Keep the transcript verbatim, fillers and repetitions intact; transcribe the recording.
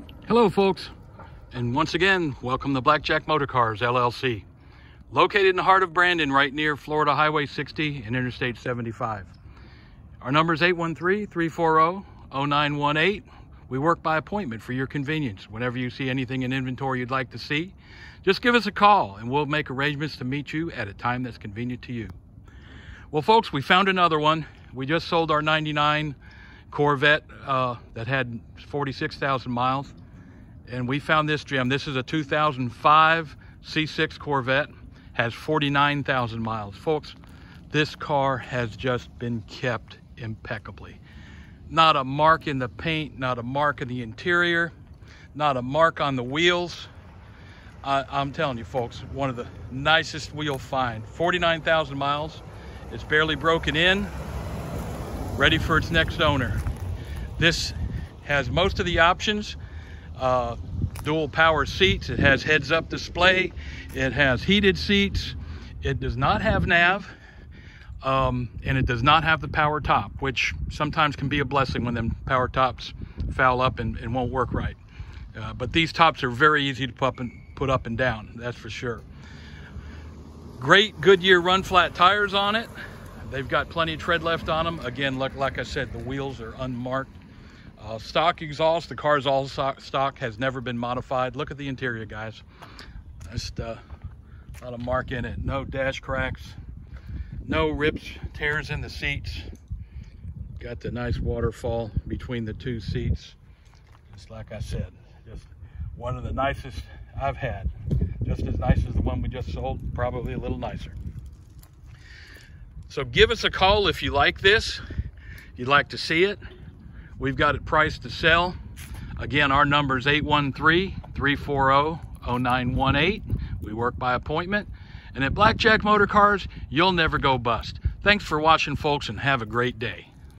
Hello folks, and once again, welcome to Blackjack Motorcars L L C. Located in the heart of Brandon, right near Florida Highway sixty and Interstate seventy-five. Our number is eight one three, three four zero, zero nine one eight. We work by appointment for your convenience. Whenever you see anything in inventory you'd like to see, just give us a call and we'll make arrangements to meet you at a time that's convenient to you. Well folks, we found another one. We just sold our ninety-nine Corvette uh, that had forty-six thousand miles. And we found this gem. This is a two thousand five C six Corvette, has forty-nine thousand miles. Folks, this car has just been kept impeccably. Not a mark in the paint, not a mark in the interior, not a mark on the wheels. I, I'm telling you folks, one of the nicest we'll find. forty-nine thousand miles, it's barely broken in, ready for its next owner. This has most of the options. Uh, dual power seats, it has heads up display, it has heated seats, it does not have nav, um, and it does not have the power top, which sometimes can be a blessing when them power tops foul up and, and won't work right. Uh, but these tops are very easy to put up, and, put up and down, that's for sure. Great Goodyear run flat tires on it. They've got plenty of tread left on them. Again, like, like I said, the wheels are unmarked. Uh, stock exhaust, the car's all stock, has never been modified. Look at the interior, guys. Just uh, not a mark in it. No dash cracks, no rips, tears in the seats. Got the nice waterfall between the two seats. Just like I said, just one of the nicest I've had. Just as nice as the one we just sold, probably a little nicer. So give us a call if you like this, if you'd like to see it. We've got it priced to sell. Again, our number is eight one three, three four zero, zero nine one eight. We work by appointment. And at Blackjack Motorcars, you'll never go bust. Thanks for watching, folks, and have a great day.